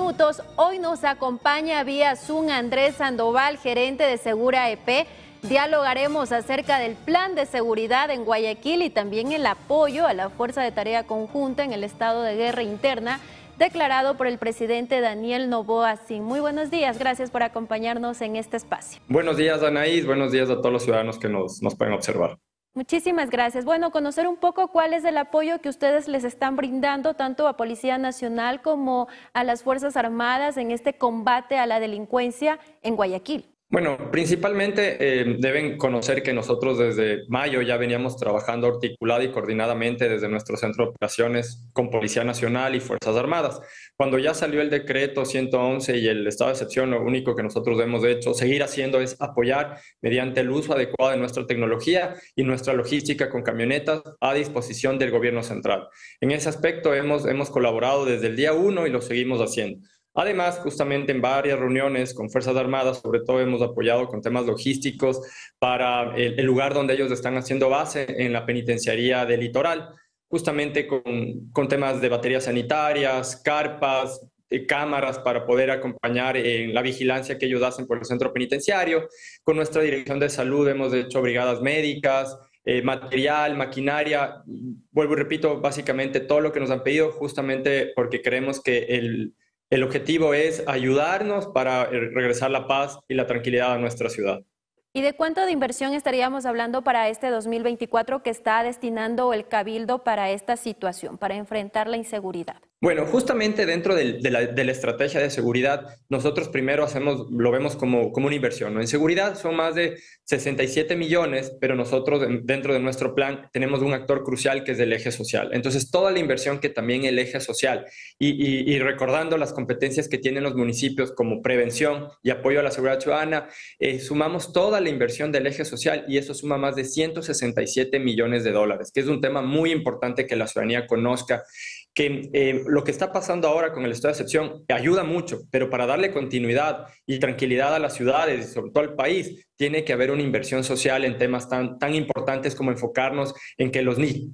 minutos. Hoy nos acompaña vía Zoom Andrés Sandoval, gerente de Segura EP. Dialogaremos acerca del plan de seguridad en Guayaquil y también el apoyo a la Fuerza de Tarea Conjunta en el estado de guerra interna declarado por el presidente Daniel Noboa Sin. Muy buenos días, gracias por acompañarnos en este espacio. Buenos días, Anaís, buenos días a todos los ciudadanos que nos pueden observar. Muchísimas gracias. Bueno, conocer un poco cuál es el apoyo que ustedes les están brindando tanto a Policía Nacional como a las Fuerzas Armadas en este combate a la delincuencia en Guayaquil. Bueno, principalmente deben conocer que nosotros desde mayo ya veníamos trabajando articulada y coordinadamente desde nuestro centro de operaciones con Policía Nacional y Fuerzas Armadas. Cuando ya salió el decreto 111 y el estado de excepción, lo único que nosotros hemos hecho, seguir haciendo es apoyar mediante el uso adecuado de nuestra tecnología y nuestra logística con camionetas a disposición del gobierno central. En ese aspecto hemos colaborado desde el día 1 y lo seguimos haciendo. Además, justamente en varias reuniones con Fuerzas Armadas, sobre todo hemos apoyado con temas logísticos para el lugar donde ellos están haciendo base en la penitenciaría del Litoral, justamente con temas de baterías sanitarias, carpas, cámaras para poder acompañar en la vigilancia que ellos hacen por el centro penitenciario. Con nuestra dirección de salud hemos hecho brigadas médicas, material, maquinaria, vuelvo y repito, básicamente todo lo que nos han pedido, justamente porque creemos que el objetivo es ayudarnos para regresar la paz y la tranquilidad a nuestra ciudad. ¿Y de cuánto de inversión estaríamos hablando para este 2024 que está destinando el Cabildo para esta situación, para enfrentar la inseguridad? Bueno, justamente dentro de la estrategia de seguridad, nosotros primero lo vemos como una inversión, ¿no? En seguridad son más de 67 millones, pero nosotros dentro de nuestro plan tenemos un actor crucial que es el eje social. Entonces, toda la inversión que también el eje social y recordando las competencias que tienen los municipios como prevención y apoyo a la seguridad ciudadana, sumamos toda la inversión del eje social y eso suma más de 167 millones de dólares, que es un tema muy importante que la ciudadanía conozca, que lo que está pasando ahora con el estado de excepción ayuda mucho, pero para darle continuidad y tranquilidad a las ciudades y sobre todo al país, tiene que haber una inversión social en temas tan importantes como enfocarnos en que los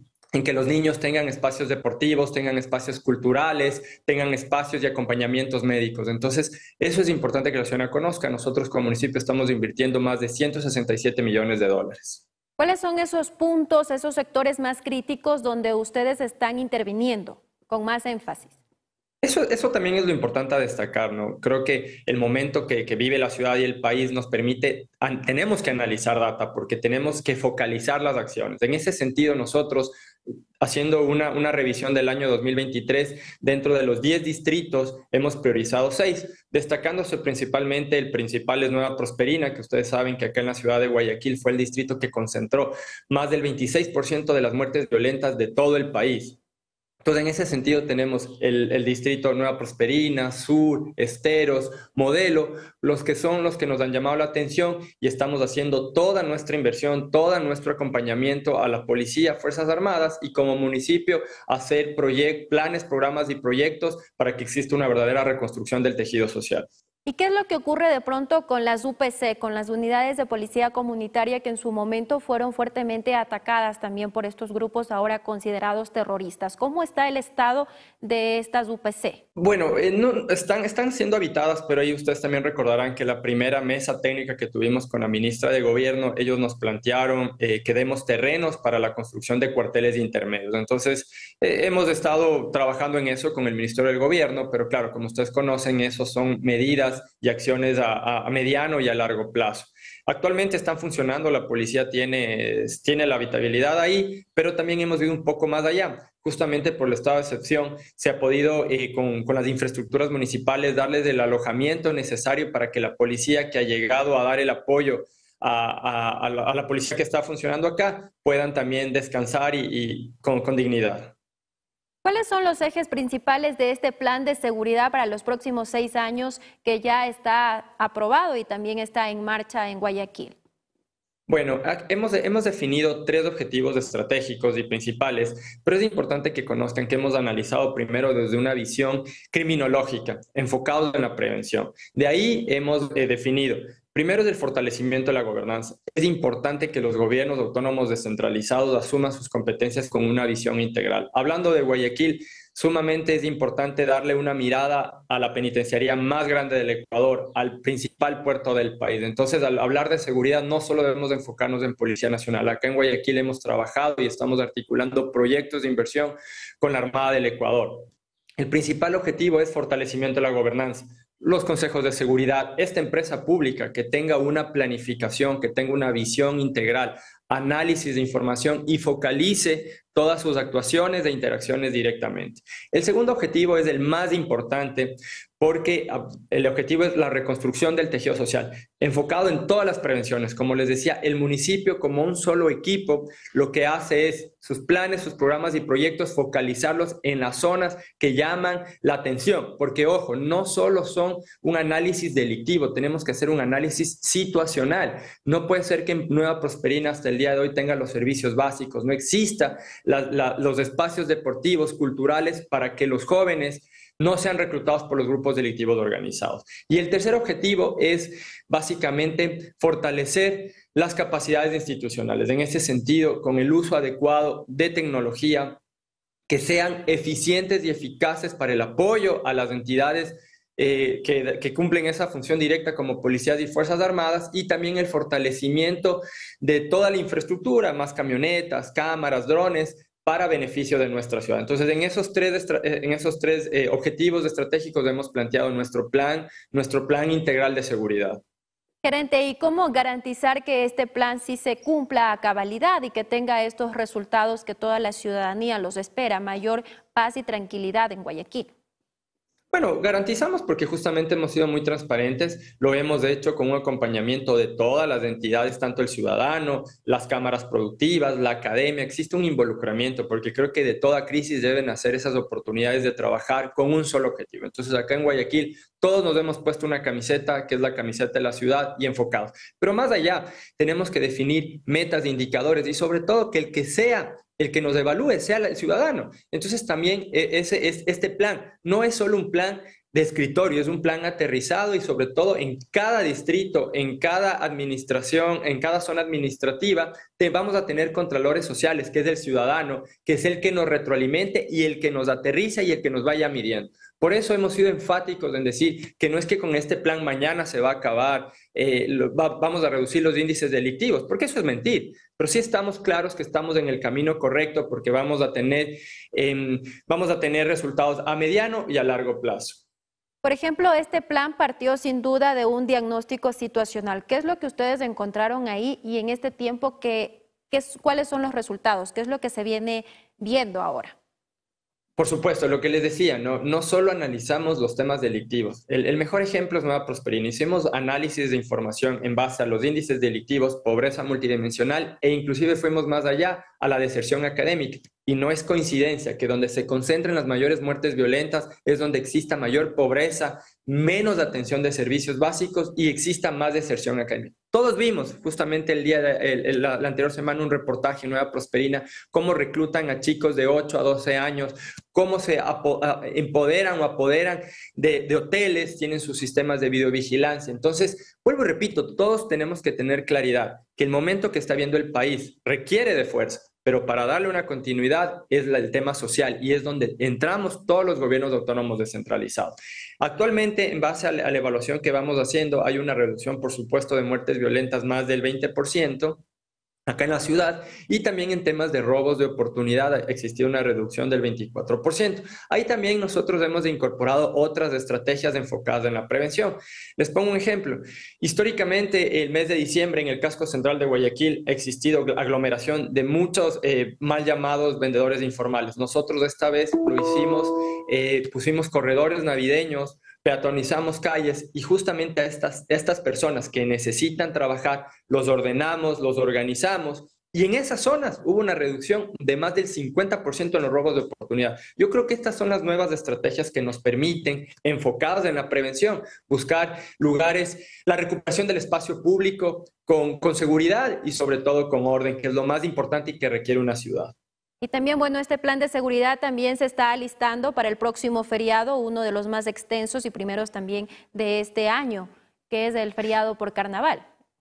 niños tengan espacios deportivos, tengan espacios culturales, tengan espacios y acompañamientos médicos. Entonces, eso es importante que la ciudadanía conozca. Nosotros como municipio estamos invirtiendo más de 167 millones de dólares. ¿Cuáles son esos puntos, esos sectores más críticos donde ustedes están interviniendo con más énfasis? Eso también es lo importante a destacar, ¿no? Creo que el momento que vive la ciudad y el país nos permite, tenemos que analizar data porque tenemos que focalizar las acciones. En ese sentido, nosotros, haciendo una revisión del año 2023, dentro de los 10 distritos hemos priorizado 6, destacándose principalmente el principal es Nueva Prosperina, que ustedes saben que acá en la ciudad de Guayaquil fue el distrito que concentró más del 26% de las muertes violentas de todo el país. Entonces, en ese sentido tenemos el distrito Nueva Prosperina, Sur, Esteros, Modelo, los que son los que nos han llamado la atención y estamos haciendo toda nuestra inversión, todo nuestro acompañamiento a la policía, Fuerzas Armadas y como municipio hacer planes, programas y proyectos para que exista una verdadera reconstrucción del tejido social. ¿Y qué es lo que ocurre de pronto con las UPC, con las unidades de policía comunitaria que en su momento fueron fuertemente atacadas también por estos grupos ahora considerados terroristas? ¿Cómo está el estado de estas UPC? Bueno, no, están siendo habitadas, pero ahí ustedes también recordarán que la primera mesa técnica que tuvimos con la ministra de Gobierno, ellos nos plantearon que demos terrenos para la construcción de cuarteles intermedios. Entonces, hemos estado trabajando en eso con el Ministerio del Gobierno, pero claro, como ustedes conocen, eso son medidas y acciones a mediano y a largo plazo. Actualmente están funcionando, la policía tiene la habitabilidad ahí, pero también hemos ido un poco más allá. Justamente por el estado de excepción se ha podido con las infraestructuras municipales darles el alojamiento necesario para que la policía que ha llegado a dar el apoyo a la policía que está funcionando acá puedan también descansar y con dignidad. ¿Cuáles son los ejes principales de este plan de seguridad para los próximos 6 años que ya está aprobado y también está en marcha en Guayaquil? Bueno, hemos definido 3 objetivos estratégicos y principales, pero es importante que conozcan que hemos analizado primero desde una visión criminológica, enfocados en la prevención. De ahí hemos definido, primero es el fortalecimiento de la gobernanza. Es importante que los gobiernos autónomos descentralizados asuman sus competencias con una visión integral. Hablando de Guayaquil, sumamente es importante darle una mirada a la penitenciaría más grande del Ecuador, al principal puerto del país. Entonces, al hablar de seguridad, no solo debemos de enfocarnos en Policía Nacional. Acá en Guayaquil hemos trabajado y estamos articulando proyectos de inversión con la Armada del Ecuador. El principal objetivo es fortalecimiento de la gobernanza, los consejos de seguridad, esta empresa pública que tenga una planificación, que tenga una visión integral, análisis de información y focalice todas sus actuaciones e interacciones directamente. El segundo objetivo es el más importante porque el objetivo es la reconstrucción del tejido social, enfocado en todas las prevenciones. Como les decía, el municipio como un solo equipo lo que hace es sus planes, sus programas y proyectos focalizarlos en las zonas que llaman la atención, porque ojo, no solo son un análisis delictivo, tenemos que hacer un análisis situacional. No puede ser que en Nueva Prosperina hasta el día de hoy tenga los servicios básicos, no exista los espacios deportivos, culturales, para que los jóvenes no sean reclutados por los grupos delictivos organizados. Y el tercer objetivo es básicamente fortalecer las capacidades institucionales. En ese sentido, con el uso adecuado de tecnología, que sean eficientes y eficaces para el apoyo a las entidades que cumplen esa función directa como policías y fuerzas armadas, y también el fortalecimiento de toda la infraestructura, más camionetas, cámaras, drones, para beneficio de nuestra ciudad. Entonces, en esos tres objetivos estratégicos hemos planteado nuestro plan integral de seguridad. Gerente, ¿y cómo garantizar que este plan sí se cumpla a cabalidad y que tenga estos resultados que toda la ciudadanía los espera, mayor paz y tranquilidad en Guayaquil? Bueno, garantizamos porque justamente hemos sido muy transparentes, lo hemos hecho con un acompañamiento de todas las entidades, tanto el ciudadano, las cámaras productivas, la academia, existe un involucramiento porque creo que de toda crisis deben hacer esas oportunidades de trabajar con un solo objetivo. Entonces acá en Guayaquil todos nos hemos puesto una camiseta que es la camiseta de la ciudad y enfocados. Pero más allá, tenemos que definir metas e indicadores y sobre todo que el que nos evalúe sea el ciudadano. Entonces también este plan no es solo un plan de escritorio, es un plan aterrizado y sobre todo en cada distrito, en cada administración, en cada zona administrativa, vamos a tener contralores sociales, que es el ciudadano, que es el que nos retroalimente y el que nos aterriza y el que nos vaya midiendo. Por eso hemos sido enfáticos en decir que no es que con este plan mañana se va a acabar, vamos a reducir los índices delictivos, porque eso es mentir. Pero sí estamos claros que estamos en el camino correcto porque vamos a tener resultados a mediano y a largo plazo. Por ejemplo, este plan partió sin duda de un diagnóstico situacional. ¿Qué es lo que ustedes encontraron ahí y en este tiempo cuáles son los resultados? ¿Qué es lo que se viene viendo ahora? Por supuesto, lo que les decía, no solo analizamos los temas delictivos. El mejor ejemplo es Nueva Prosperina. Hicimos análisis de información en base a los índices delictivos, pobreza multidimensional e inclusive fuimos más allá a la deserción académica. Y no es coincidencia que donde se concentran las mayores muertes violentas es donde exista mayor pobreza, menos atención de servicios básicos y exista más deserción académica. Todos vimos justamente la anterior semana un reportaje en Nueva Prosperina, cómo reclutan a chicos de 8 a 12 años, cómo se empoderan o apoderan de hoteles, tienen sus sistemas de videovigilancia. Entonces, vuelvo y repito, todos tenemos que tener claridad que el momento que está viendo el país requiere de fuerza, pero para darle una continuidad es el tema social y es donde entramos todos los gobiernos autónomos descentralizados. Actualmente, en base a la evaluación que vamos haciendo, hay una reducción, por supuesto, de muertes violentas más del 20%. Acá en la ciudad, y también en temas de robos de oportunidad ha existido una reducción del 24%. Ahí también nosotros hemos incorporado otras estrategias enfocadas en la prevención. Les pongo un ejemplo. Históricamente, el mes de diciembre en el casco central de Guayaquil ha existido aglomeración de muchos mal llamados vendedores informales. Nosotros esta vez lo hicimos, pusimos corredores navideños, peatonizamos calles y justamente a estas personas que necesitan trabajar, los ordenamos, los organizamos y en esas zonas hubo una reducción de más del 50% en los robos de oportunidad. Yo creo que estas son las nuevas estrategias que nos permiten, enfocadas en la prevención, buscar lugares, la recuperación del espacio público con seguridad y sobre todo con orden, que es lo más importante y que requiere una ciudad. Y también, bueno, este plan de seguridad también se está alistando para el próximo feriado, uno de los más extensos y primeros también de este año, que es el feriado por carnaval.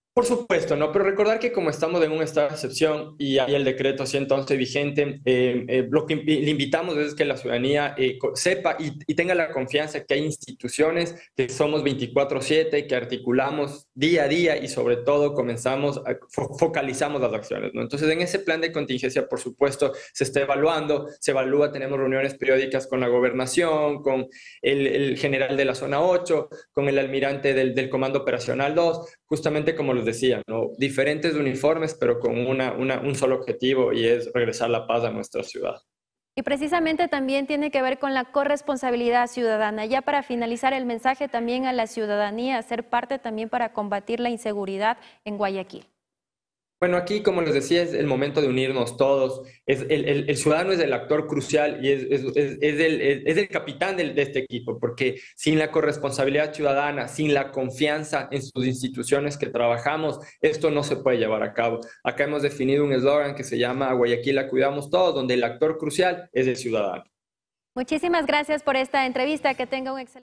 Por supuesto, ¿no? Pero recordar que como estamos en un estado de excepción y hay el decreto 111 vigente, lo que le invitamos es que la ciudadanía sepa y tenga la confianza que hay instituciones que somos 24/7, que articulamos día a día y sobre todo focalizamos las acciones, ¿no? Entonces, en ese plan de contingencia, por supuesto, se está evaluando, se evalúa, tenemos reuniones periódicas con la gobernación, con el general de la zona 8, con el almirante del Comando Operacional 2, justamente como les decía, ¿no? Diferentes uniformes, pero con un solo objetivo y es regresar la paz a nuestra ciudad. Y precisamente también tiene que ver con la corresponsabilidad ciudadana. Ya para finalizar el mensaje también a la ciudadanía, ser parte también para combatir la inseguridad en Guayaquil. Bueno, aquí, como les decía, es el momento de unirnos todos. El ciudadano es el actor crucial y es el capitán de este equipo, porque sin la corresponsabilidad ciudadana, sin la confianza en sus instituciones que trabajamos, esto no se puede llevar a cabo. Acá hemos definido un eslogan que se llama Guayaquil la cuidamos todos, donde el actor crucial es el ciudadano. Muchísimas gracias por esta entrevista. Que tenga un excelente